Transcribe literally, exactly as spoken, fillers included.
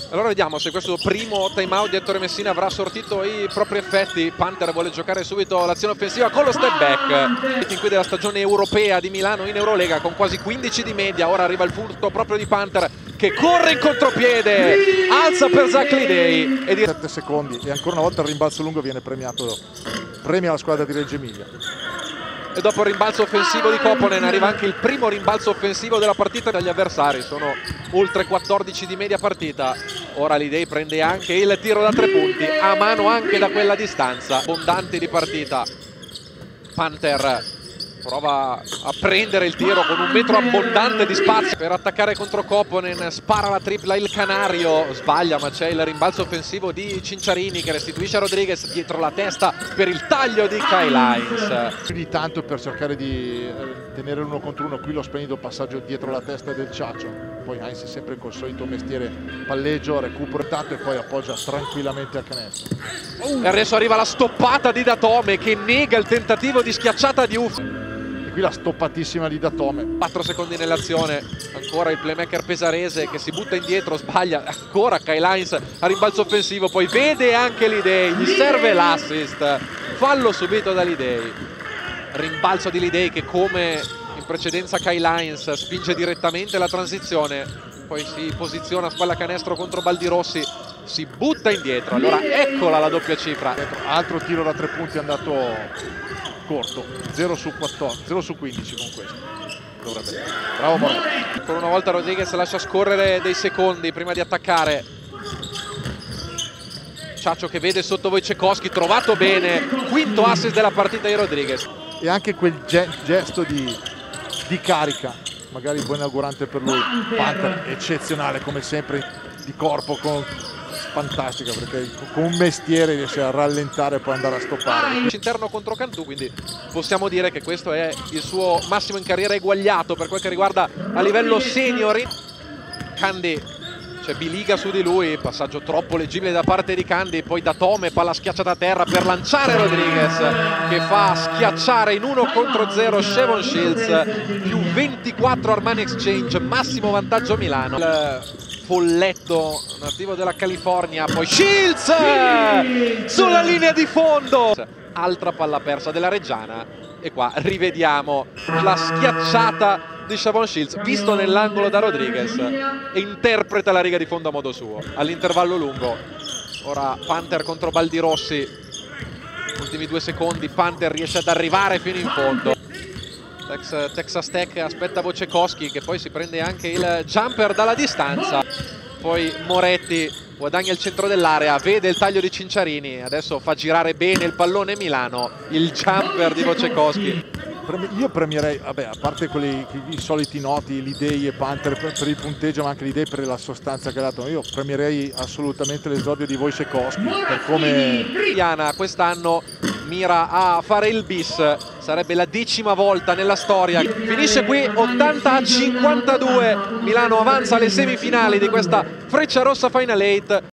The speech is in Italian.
Allora vediamo se questo primo time out di Ettore Messina avrà sortito i propri effetti. Panther vuole giocare subito l'azione offensiva con lo step back. In cui della stagione europea di Milano in Eurolega con quasi quindici di media. Ora arriva il furto proprio di Panther che corre in contropiede, alza per Zach Lidei e di sette secondi e ancora una volta il rimbalzo lungo viene premiato, premia la squadra di Reggio Emilia. E dopo il rimbalzo offensivo di Koponen arriva anche il primo rimbalzo offensivo della partita dagli avversari. Sono oltre quattordici di media partita. Ora Lidei prende anche il tiro da tre punti, a mano anche da quella distanza. Abbondanti di partita. Panther prova a prendere il tiro con un metro abbondante di spazio per attaccare contro Koponen, spara la tripla il Canario, sbaglia ma c'è il rimbalzo offensivo di Cinciarini che restituisce a Rodriguez dietro la testa per il taglio di Kyle Hines. Più di tanto per cercare di tenere uno contro uno, qui lo splendido passaggio dietro la testa del Ciaccio, poi Hines è sempre col solito mestiere palleggio, recupero tanto e poi appoggia tranquillamente al canestro. E adesso arriva la stoppata di Datome che nega il tentativo di schiacciata di Uff. Qui la stoppatissima di Datome. quattro secondi nell'azione, ancora il playmaker pesarese che si butta indietro, sbaglia, ancora Kyle Hines a rimbalzo offensivo, poi vede anche Lidei, gli serve l'assist, fallo subito da Lidei, rimbalzo di Lidei che come in precedenza Kyle Hines spinge direttamente la transizione, poi si posiziona a spalla canestro contro Baldirossi, si butta indietro, allora eccola la doppia cifra. Altro tiro da tre punti è andato corto, zero su quattordici, zero su quindici con questo. Dovrebbe. Bravo Moretti. Ancora una volta Rodriguez lascia scorrere dei secondi prima di attaccare. Ciaccio che vede sotto Wojciechowski, trovato bene, quinto assist della partita di Rodriguez. E anche quel ge gesto di, di carica, magari buon inaugurante per lui. Panther eccezionale come sempre, di corpo, con fantastica perché con un mestiere riesce a rallentare e poi andare a stoppare. Interno contro Cantù, quindi possiamo dire che questo è il suo massimo in carriera eguagliato per quel che riguarda a livello senior. Candy, c'è biliga su di lui, passaggio troppo leggibile da parte di Candy, poi Datome, palla schiacciata a terra per lanciare Rodriguez che fa schiacciare in uno contro zero Shavon Shields, più ventiquattro Armani Exchange, massimo vantaggio Milano. Il folletto nativo della California, poi Shields sulla linea di fondo, altra palla persa della Reggiana e qua rivediamo la schiacciata di Shavon Shields visto nell'angolo da Rodriguez e interpreta la riga di fondo a modo suo all'intervallo lungo. Ora Panther contro Baldirossi, ultimi due secondi, Panther riesce ad arrivare fino in fondo. Tex, Texas Tech aspetta Wojciechowski che poi si prende anche il jumper dalla distanza, poi Moretti guadagna il centro dell'area, vede il taglio di Cinciarini, adesso fa girare bene il pallone Milano, il jumper di Wojciechowski. Io premierei, vabbè, a parte quelli, i soliti noti, Lidei e Panther per, per il punteggio, ma anche Lidei per la sostanza che ha dato, io premierei assolutamente l'esordio di Wojciechowski per come... Diana quest'anno mira a fare il bis, sarebbe la decima volta nella storia. Finisce qui ottanta a cinquantadue, Milano avanza alle semifinali di questa Frecciarossa Final otto.